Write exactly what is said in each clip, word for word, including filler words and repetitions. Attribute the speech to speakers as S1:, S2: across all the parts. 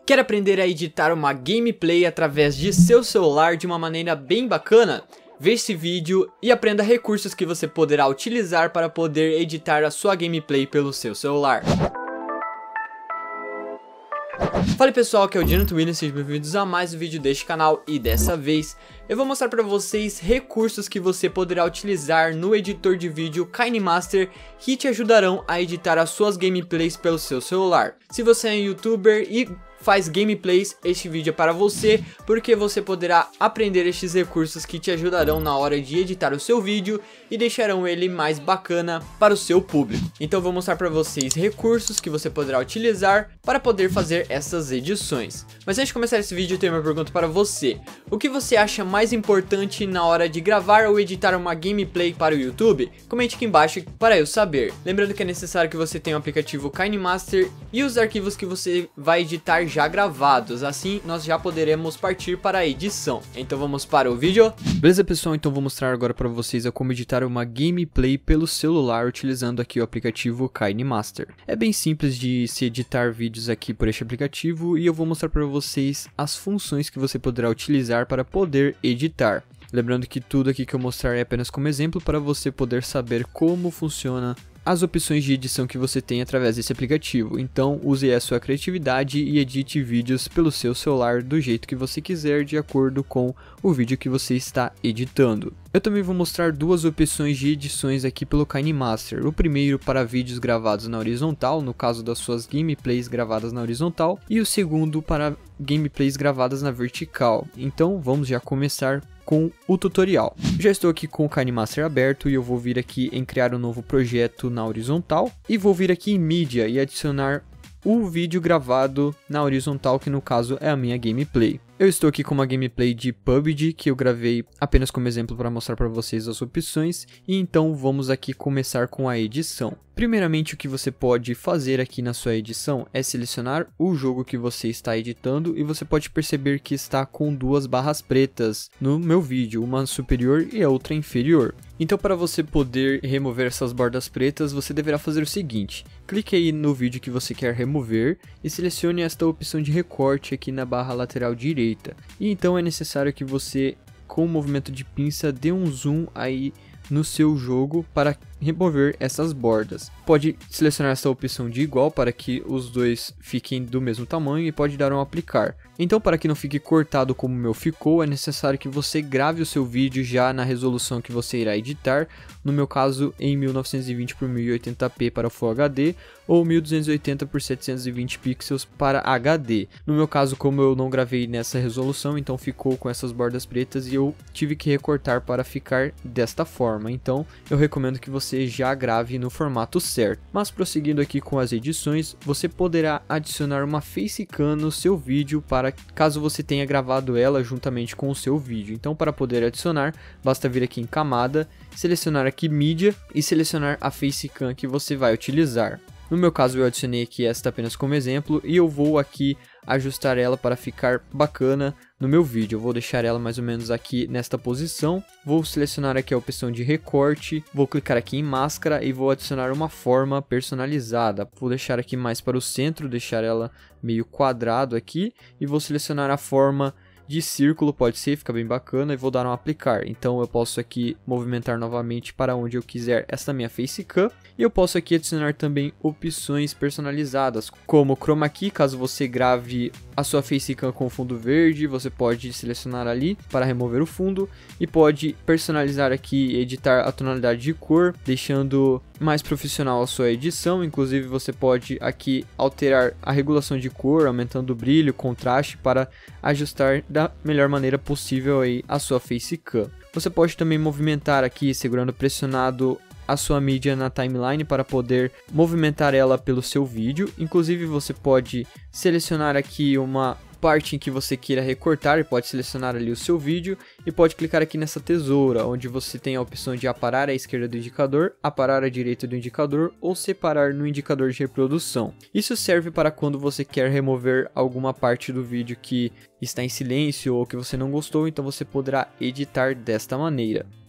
S1: Quer aprender a editar uma gameplay através de seu celular de uma maneira bem bacana? Veja esse vídeo e aprenda recursos que você poderá utilizar para poder editar a sua gameplay pelo seu celular. Fala pessoal, aqui é o Jonathan Williams, sejam bem-vindos a mais um vídeo deste canal e dessa vez eu vou mostrar para vocês recursos que você poderá utilizar no editor de vídeo KineMaster que te ajudarão a editar as suas gameplays pelo seu celular. Se você é um youtuber e faz gameplays, este vídeo é para você, porque você poderá aprender estes recursos que te ajudarão na hora de editar o seu vídeo e deixarão ele mais bacana para o seu público. Então vou mostrar para vocês recursos que você poderá utilizar para poder fazer essas edições. Mas antes de começar esse vídeo, eu tenho uma pergunta para você. O que você acha mais importante na hora de gravar ou editar uma gameplay para o YouTube? Comente aqui embaixo para eu saber. Lembrando que é necessário que você tenha o aplicativo KineMaster e os arquivos que você vai editar já gravados, assim nós já poderemos partir para a edição. Então vamos para o vídeo. Beleza pessoal, então vou mostrar agora para vocês como editar uma gameplay pelo celular utilizando aqui o aplicativo KineMaster. É bem simples de se editar vídeos aqui por este aplicativo e eu vou mostrar para vocês as funções que você poderá utilizar para poder editar. Lembrando que tudo aqui que eu mostrar é apenas como exemplo para você poder saber como funciona as opções de edição que você tem através desse aplicativo. Então use a sua criatividade e edite vídeos pelo seu celular do jeito que você quiser, de acordo com o vídeo que você está editando. Eu também vou mostrar duas opções de edições aqui pelo KineMaster. O primeiro para vídeos gravados na horizontal, no caso das suas gameplays gravadas na horizontal, e o segundo para gameplays gravadas na vertical. Então vamos já começar com o tutorial. Já estou aqui com o KineMaster aberto e eu vou vir aqui em criar um novo projeto na horizontal e vou vir aqui em mídia e adicionar o vídeo gravado na horizontal, que no caso é a minha gameplay. Eu estou aqui com uma gameplay de P U B G que eu gravei apenas como exemplo para mostrar para vocês as opções, e então vamos aqui começar com a edição. Primeiramente, o que você pode fazer aqui na sua edição é selecionar o jogo que você está editando, e você pode perceber que está com duas barras pretas no meu vídeo, uma superior e a outra inferior. Então, para você poder remover essas bordas pretas, você deverá fazer o seguinte: clique aí no vídeo que você quer remover e selecione esta opção de recorte aqui na barra lateral direita. E então é necessário que você, com o movimento de pinça, dê um zoom aí no seu jogo para remover essas bordas. Pode selecionar essa opção de igual para que os dois fiquem do mesmo tamanho e pode dar um aplicar. Então, para que não fique cortado como o meu ficou, é necessário que você grave o seu vídeo já na resolução que você irá editar, no meu caso em mil novecentos e vinte por mil e oitenta p para Full H D ou mil duzentos e oitenta por setecentos e vinte pixels para H D. No meu caso, como eu não gravei nessa resolução, então ficou com essas bordas pretas e eu tive que recortar para ficar desta forma. Então eu recomendo que você já grave no formato certo. Mas prosseguindo aqui com as edições, você poderá adicionar uma facecam no seu vídeo, para caso você tenha gravado ela juntamente com o seu vídeo. Então, para poder adicionar, basta vir aqui em camada, selecionar aqui mídia e selecionar a facecam que você vai utilizar. No meu caso, eu adicionei aqui esta apenas como exemplo e eu vou aqui ajustar ela para ficar bacana no meu vídeo. Eu vou deixar ela mais ou menos aqui nesta posição. Vou selecionar aqui a opção de recorte, vou clicar aqui em máscara e vou adicionar uma forma personalizada. Vou deixar aqui mais para o centro, deixar ela meio quadrado aqui, e vou selecionar a forma de círculo, pode ser, fica bem bacana, e vou dar um aplicar. Então eu posso aqui movimentar novamente para onde eu quiser esta minha facecam, e eu posso aqui adicionar também opções personalizadas, como Chroma Key. Caso você grave a sua facecam com fundo verde, você pode selecionar ali para remover o fundo, e pode personalizar aqui, editar a tonalidade de cor, deixando mais profissional a sua edição. Inclusive você pode aqui alterar a regulação de cor, aumentando o brilho, contraste, para ajustar da melhor maneira possível aí a sua facecam. Você pode também movimentar aqui, segurando pressionado, a sua mídia na timeline para poder movimentar ela pelo seu vídeo. Inclusive você pode selecionar aqui uma parte em que você queira recortar e pode selecionar ali o seu vídeo e pode clicar aqui nessa tesoura, onde você tem a opção de aparar à esquerda do indicador, aparar à direita do indicador ou separar no indicador de reprodução. Isso serve para quando você quer remover alguma parte do vídeo que está em silêncio ou que você não gostou, então você poderá editar desta maneira.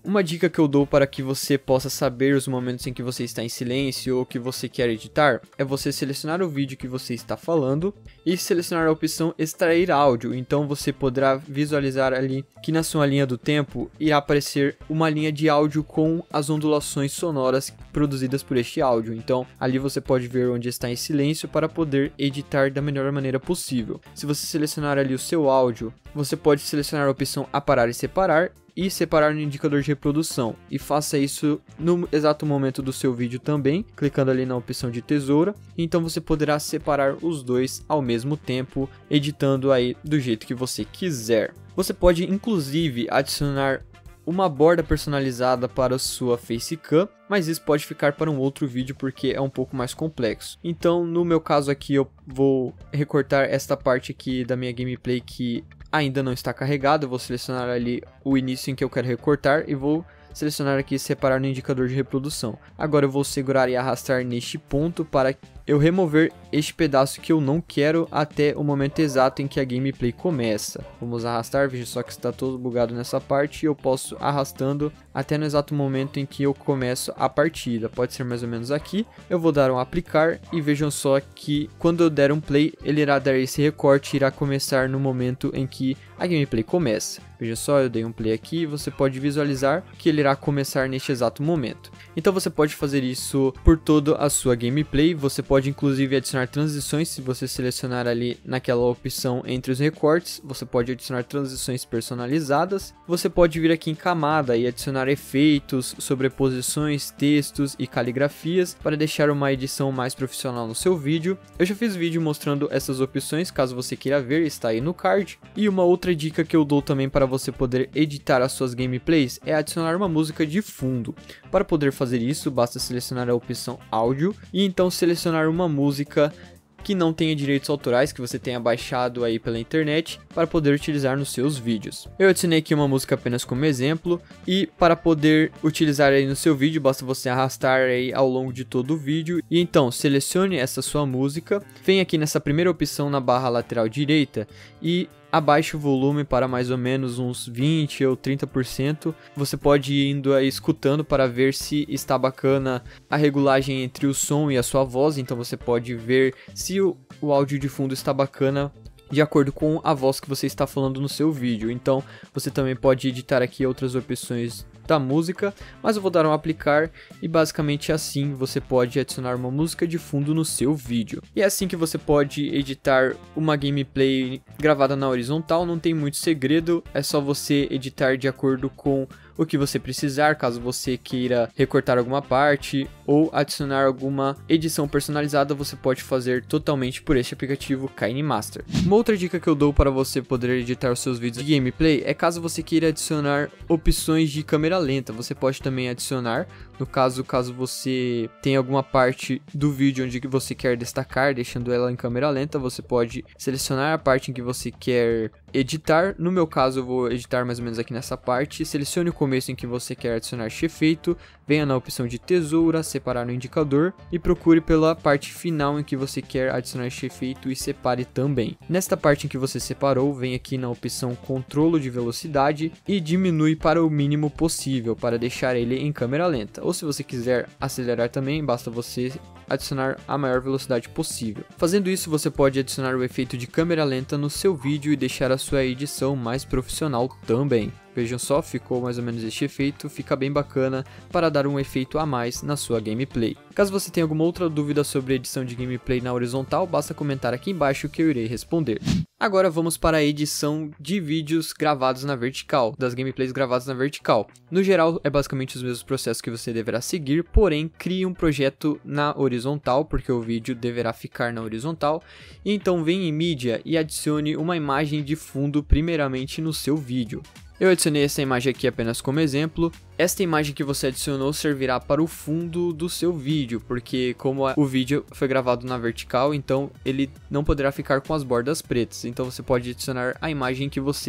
S1: Uma dica que eu dou para que você possa saber os momentos em que você está em silêncio ou que você quer editar é você selecionar o vídeo que você está falando e selecionar a opção extrair áudio. Então você poderá visualizar ali que na sua linha do tempo irá aparecer uma linha de áudio com as ondulações sonoras produzidas por este áudio. Então ali você pode ver onde está em silêncio para poder editar da melhor maneira possível. Se você selecionar ali o seu áudio, você pode selecionar a opção aparar e separar e separar no indicador de reprodução, e faça isso no exato momento do seu vídeo também, clicando ali na opção de tesoura. Então você poderá separar os dois ao mesmo tempo, editando aí do jeito que você quiser. Você pode inclusive adicionar uma borda personalizada para a sua facecam, mas isso pode ficar para um outro vídeo porque é um pouco mais complexo. Então no meu caso aqui eu vou recortar esta parte aqui da minha gameplay que ainda não está carregado. Eu vou selecionar ali o início em que eu quero recortar e vou selecionar aqui separar no indicador de reprodução. Agora eu vou segurar e arrastar neste ponto para eu remover este pedaço que eu não quero até o momento exato em que a gameplay começa. Vamos arrastar, veja só que está todo bugado nessa parte, e eu posso arrastando até no exato momento em que eu começo a partida. Pode ser mais ou menos aqui. Eu vou dar um aplicar e vejam só que quando eu der um play, ele irá dar esse recorte e irá começar no momento em que a gameplay começa. Veja só, eu dei um play aqui e você pode visualizar que ele irá começar neste exato momento. Então você pode fazer isso por toda a sua gameplay. Você pode inclusive adicionar transições. Se você selecionar ali naquela opção entre os recortes, você pode adicionar transições personalizadas. Você pode vir aqui em camada e adicionar efeitos, sobreposições, textos e caligrafias para deixar uma edição mais profissional no seu vídeo. Eu já fiz vídeo mostrando essas opções, caso você queira ver, está aí no card. E uma outra dica que eu dou também para você poder editar as suas gameplays é adicionar uma música de fundo. Para poder fazer isso, basta selecionar a opção áudio e então selecionar uma música que não tenha direitos autorais, que você tenha baixado aí pela internet, para poder utilizar nos seus vídeos. Eu adicionei aqui uma música apenas como exemplo, e para poder utilizar aí no seu vídeo, basta você arrastar aí ao longo de todo o vídeo, e então selecione essa sua música, vem aqui nessa primeira opção na barra lateral direita, e abaixe o volume para mais ou menos uns vinte ou trinta por cento. Você pode ir indo aí escutando para ver se está bacana a regulagem entre o som e a sua voz. Então você pode ver se o, o áudio de fundo está bacana de acordo com a voz que você está falando no seu vídeo. Então você também pode editar aqui outras opções da música, mas eu vou dar um aplicar e basicamente assim você pode adicionar uma música de fundo no seu vídeo. E é assim que você pode editar uma gameplay gravada na horizontal. Não tem muito segredo, é só você editar de acordo com o que você precisar, caso você queira recortar alguma parte ou adicionar alguma edição personalizada, você pode fazer totalmente por este aplicativo KineMaster. Uma outra dica que eu dou para você poder editar os seus vídeos de gameplay é caso você queira adicionar opções de câmera lenta. Você pode também adicionar, no caso, caso você tenha alguma parte do vídeo onde você quer destacar, deixando ela em câmera lenta, você pode selecionar a parte em que você quer editar. No meu caso eu vou editar mais ou menos aqui nessa parte. Selecione o começo em que você quer adicionar este efeito, venha na opção de tesoura, separar no indicador e procure pela parte final em que você quer adicionar este efeito e separe também. Nesta parte em que você separou, vem aqui na opção controle de velocidade e diminui para o mínimo possível para deixar ele em câmera lenta. Ou se você quiser acelerar também, basta você adicionar a maior velocidade possível. Fazendo isso, você pode adicionar o efeito de câmera lenta no seu vídeo e deixar a sua edição mais profissional também. Vejam só, ficou mais ou menos este efeito, fica bem bacana para dar um efeito a mais na sua gameplay. Caso você tenha alguma outra dúvida sobre edição de gameplay na horizontal, basta comentar aqui embaixo que eu irei responder. Agora vamos para a edição de vídeos gravados na vertical, das gameplays gravadas na vertical. No geral, é basicamente os mesmos processos que você deverá seguir, porém, crie um projeto na horizontal, porque o vídeo deverá ficar na horizontal. Então vem em mídia e adicione uma imagem de fundo primeiramente no seu vídeo. Eu adicionei essa imagem aqui apenas como exemplo. Esta imagem que você adicionou servirá para o fundo do seu vídeo, porque como o vídeo foi gravado na vertical, então ele não poderá ficar com as bordas pretas. Então você pode adicionar a imagem que você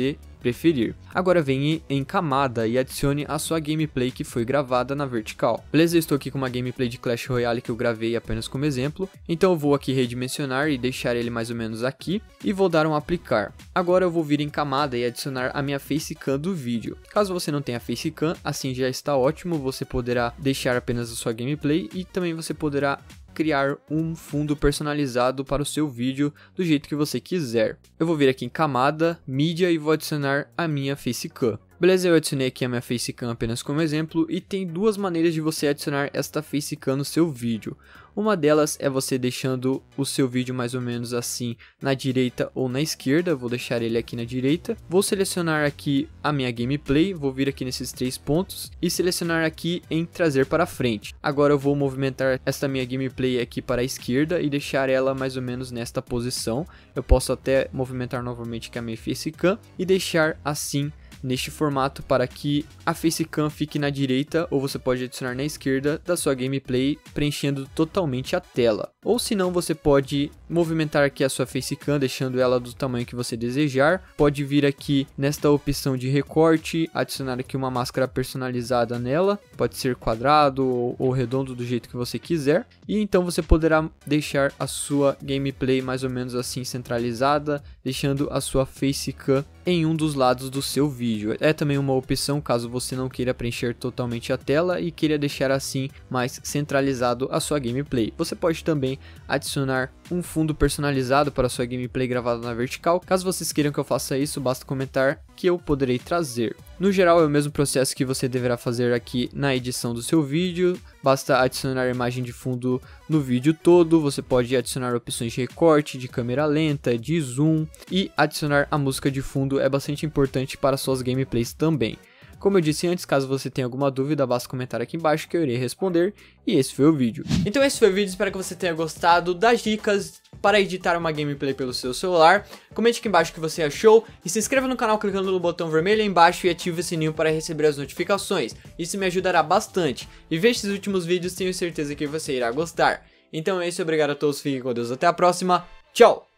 S1: preferir. Agora venha em camada e adicione a sua gameplay que foi gravada na vertical. Beleza, eu estou aqui com uma gameplay de Clash Royale que eu gravei apenas como exemplo, então eu vou aqui redimensionar e deixar ele mais ou menos aqui e vou dar um aplicar. Agora eu vou vir em camada e adicionar a minha facecam do vídeo. Caso você não tenha facecam, assim já está ótimo, você poderá deixar apenas a sua gameplay e também você poderá criar um fundo personalizado para o seu vídeo do jeito que você quiser. Eu vou vir aqui em camada, mídia e vou adicionar a minha facecam. Beleza, eu adicionei aqui a minha facecam apenas como exemplo e tem duas maneiras de você adicionar esta facecam no seu vídeo. Uma delas é você deixando o seu vídeo mais ou menos assim na direita ou na esquerda, vou deixar ele aqui na direita. Vou selecionar aqui a minha gameplay, vou vir aqui nesses três pontos e selecionar aqui em trazer para frente. Agora eu vou movimentar esta minha gameplay aqui para a esquerda e deixar ela mais ou menos nesta posição. Eu posso até movimentar novamente com a minha facecam e deixar assim neste formato para que a facecam fique na direita ou você pode adicionar na esquerda da sua gameplay, preenchendo totalmente a tela. Ou se não, você pode movimentar aqui a sua facecam deixando ela do tamanho que você desejar. Pode vir aqui nesta opção de recorte, adicionar aqui uma máscara personalizada nela, pode ser quadrado ou, ou redondo do jeito que você quiser. E então você poderá deixar a sua gameplay mais ou menos assim centralizada, deixando a sua facecam em um dos lados do seu vídeo. É também uma opção caso você não queira preencher totalmente a tela e queira deixar assim mais centralizado a sua gameplay. Você pode também adicionar um fundo personalizado para a sua gameplay gravada na vertical. Caso vocês queiram que eu faça isso, basta comentar que eu poderei trazer. No geral é o mesmo processo que você deverá fazer aqui na edição do seu vídeo. Basta adicionar a imagem de fundo no vídeo todo. Você pode adicionar opções de recorte, de câmera lenta, de zoom e adicionar a música de fundo é bastante importante para suas gameplays também. Como eu disse antes, caso você tenha alguma dúvida, basta comentar aqui embaixo que eu irei responder. E esse foi o vídeo. Então esse foi o vídeo, espero que você tenha gostado das dicas para editar uma gameplay pelo seu celular. Comente aqui embaixo o que você achou e se inscreva no canal clicando no botão vermelho aí embaixo e ative o sininho para receber as notificações. Isso me ajudará bastante. E veja esses últimos vídeos, tenho certeza que você irá gostar. Então é isso, obrigado a todos, fiquem com Deus, até a próxima, tchau!